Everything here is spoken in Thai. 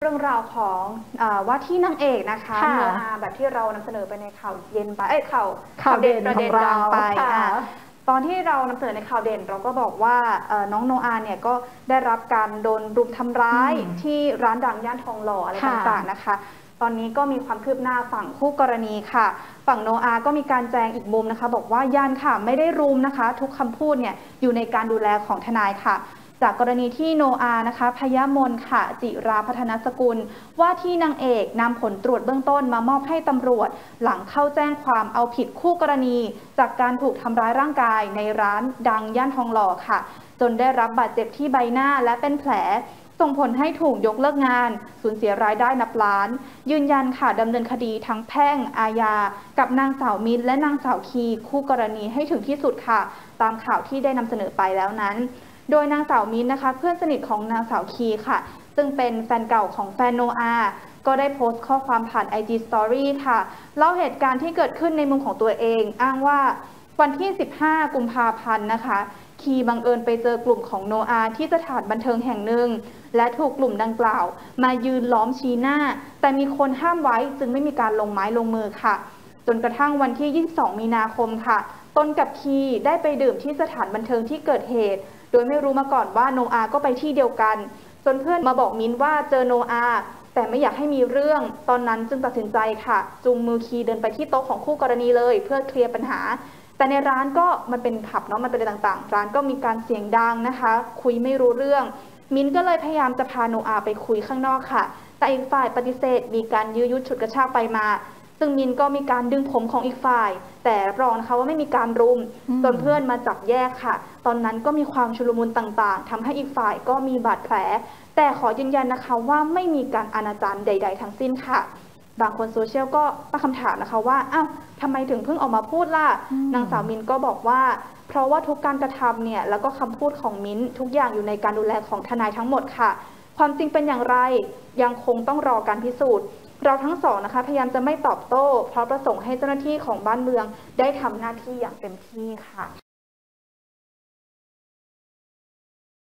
เรื่องราวของว่าที่นางเอกนะคะโนอาแบบที่เรานำเสนอไปในข่าวเย็นไปข่าวเด่นประเด็นดังไปตอนที่เรานำเสนอในข่าวเด่นเราก็บอกว่าน้องโนอาเนี่ยก็ได้รับการโดนรุมทำร้ายที่ร้านดังย่านทองหล่ออะไรต่างๆนะคะตอนนี้ก็มีความคืบหน้าฝั่งคู่กรณีค่ะฝั่งโนอาก็มีการแจ้งอีกมุมนะคะบอกว่ายันค่ะไม่ได้รุมนะคะทุกคำพูดเนี่ยอยู่ในการดูแลของทนายค่ะจากกรณีที่โนอานะคะพยมนค่ะจิราพัฒนสกุลว่าที่นางเอกนำผลตรวจเบื้องต้นมามอบให้ตำรวจหลังเข้าแจ้งความเอาผิดคู่กรณีจากการถูกทำร้ายร่างกายในร้านดังย่านทองหล่อค่ะจนได้รับบาดเจ็บที่ใบหน้าและเป็นแผลส่งผลให้ถูกยกเลิกงานสูญเสียรายได้นับล้านยืนยันค่ะดำเนินคดีทั้งแพ่งอาญากับนางสาวมิ้นและนางสาวคีคู่กรณีให้ถึงที่สุดค่ะตามข่าวที่ได้นำเสนอไปแล้วนั้นโดยนางสาวมิ้นนะคะเพื่อนสนิทของนางสาวคีค่ะซึ่งเป็นแฟนเก่าของแฟนโนอาก็ได้โพสต์ข้อความผ่าน IG Story ค่ะเล่าเหตุการณ์ที่เกิดขึ้นในมุมของตัวเองอ้างว่าวันที่15กุมภาพันธ์นะคะคีบังเอิญไปเจอกลุ่มของโนอาที่สถานบันเทิงแห่งหนึ่งและถูกกลุ่มดังกล่าวมายืนล้อมชี้หน้าแต่มีคนห้ามไว้จึงไม่มีการลงไม้ลงมือค่ะจนกระทั่งวันที่22มีนาคมค่ะตนกับคีได้ไปดื่มที่สถานบันเทิงที่เกิดเหตุโดยไม่รู้มาก่อนว่าโนอาก็ไปที่เดียวกันจนเพื่อนมาบอกมิ้นว่าเจอโนอาแต่ไม่อยากให้มีเรื่องตอนนั้นจึงตัดสินใจค่ะจูงมือคีเดินไปที่โต๊ะของคู่กรณีเลยเพื่อเคลียร์ปัญหาแต่ในร้านก็มันเป็นผับเนาะมันเป็นอะไรต่างๆร้านก็มีการเสียงดังนะคะคุยไม่รู้เรื่องมิ้นก็เลยพยายามจะพาโนอาไปคุยข้างนอกค่ะแต่อีกฝ่ายปฏิเสธมีการยื้อยุดฉุดกระชากไปมาซึ่งมินก็มีการดึงผมของอีกฝ่ายแต่รับรองนะคะว่าไม่มีการรุมจนเพื่อนมาจับแยกค่ะตอนนั้นก็มีความชุลมุนต่างๆทำให้อีกฝ่ายก็มีบาดแผลแต่ขอยืนยันนะคะว่าไม่มีการอนาจารใดๆทั้งสิ้นค่ะบางคนโซเชียลก็ตั้งคำถามนะคะว่าอ้าวทำไมถึงเพิ่งออกมาพูดล่ะนางสาวมินก็บอกว่าเพราะว่าทุกการกระทำเนี่ยแล้วก็คำพูดของมิ้นทุกอย่างอยู่ในการดูแลของทนายทั้งหมดค่ะความจริงเป็นอย่างไรยังคงต้องรอการพิสูจน์เราทั้งสองนะคะพยายามจะไม่ตอบโต้เพราะประสงค์ให้เจ้าหน้าที่ของบ้านเมืองได้ทำหน้าที่อย่างเต็มที่ค่ะ